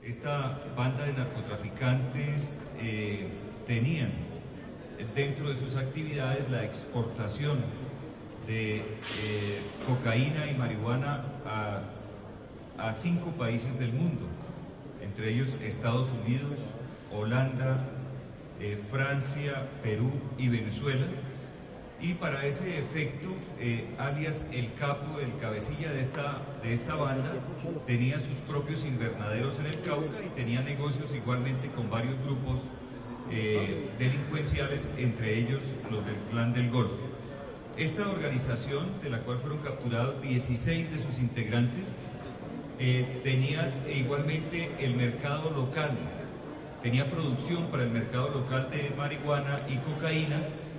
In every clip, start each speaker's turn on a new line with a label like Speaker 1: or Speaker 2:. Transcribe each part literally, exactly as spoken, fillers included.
Speaker 1: esta banda de narcotraficantes eh, tenían dentro de sus actividades la exportación de eh, cocaína y marihuana a, a cinco países del mundo, entre ellos Estados Unidos, Holanda, eh, Francia, Perú y Venezuela. Y para ese efecto, eh, alias El Capo, el cabecilla de esta, de esta banda, tenía sus propios invernaderos en el Cauca y tenía negocios igualmente con varios grupos eh, delincuenciales, entre ellos los del Clan del Golfo. Esta organización, de la cual fueron capturados dieciséis de sus integrantes, eh, tenía igualmente el mercado local, tenía producción para el mercado local de marihuana y cocaína,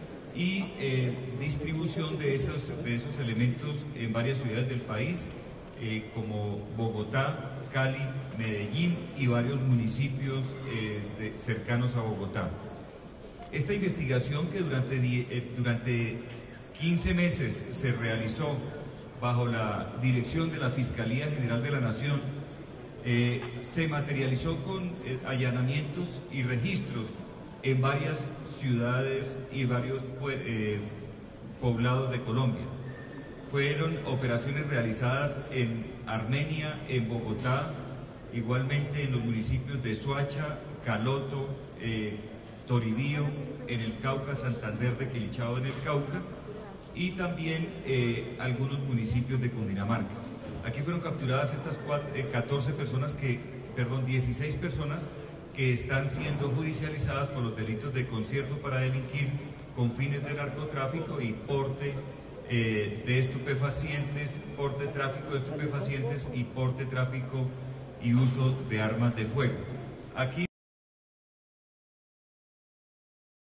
Speaker 1: y eh, distribución de esos, de esos elementos en varias ciudades del país, eh, como Bogotá, Cali, Medellín y varios municipios eh, de, cercanos a Bogotá. Esta investigación, que durante, eh, durante quince meses se realizó bajo la dirección de la Fiscalía General de la Nación, eh, se materializó con eh, allanamientos y registros en varias ciudades y varios eh, poblados de Colombia. Fueron operaciones realizadas en Armenia, en Bogotá, igualmente en los municipios de Soacha, Caloto, eh, Toribío, en el Cauca, Santander de Quilichao en el Cauca, y también eh, algunos municipios de Cundinamarca. Aquí fueron capturadas estas cuatro, eh, catorce personas que, perdón, dieciséis personas que están siendo judicializadas por los delitos de concierto para delinquir con fines de narcotráfico y porte eh, de estupefacientes, porte, tráfico de estupefacientes y porte, tráfico y uso de armas de fuego. Aquí